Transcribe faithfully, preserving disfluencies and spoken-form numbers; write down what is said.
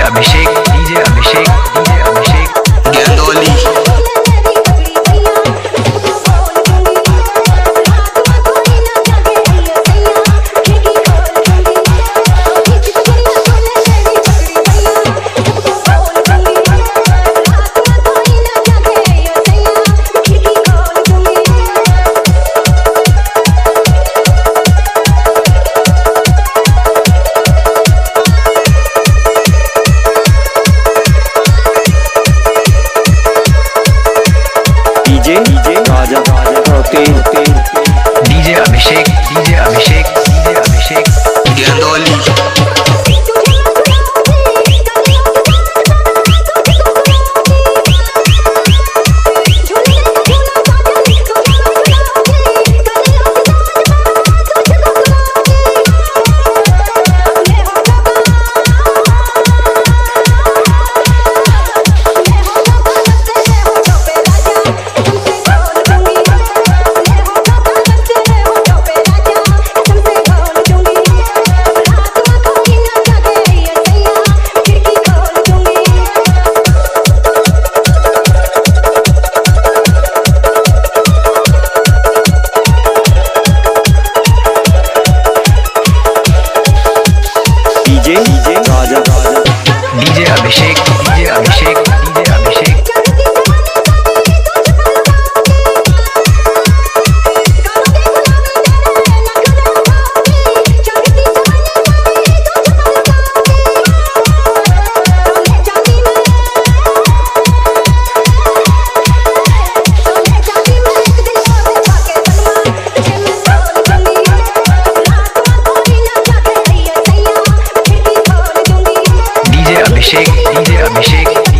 Abhishek DJ Abhishek DJ Abhishek Gendoli. DJ Abhishek DJ Abhishek DJ Abhishek Gendoli. DJ Abhishek DJ Abhishek DJ Abhishek DJ Abhishek DJ Abhishek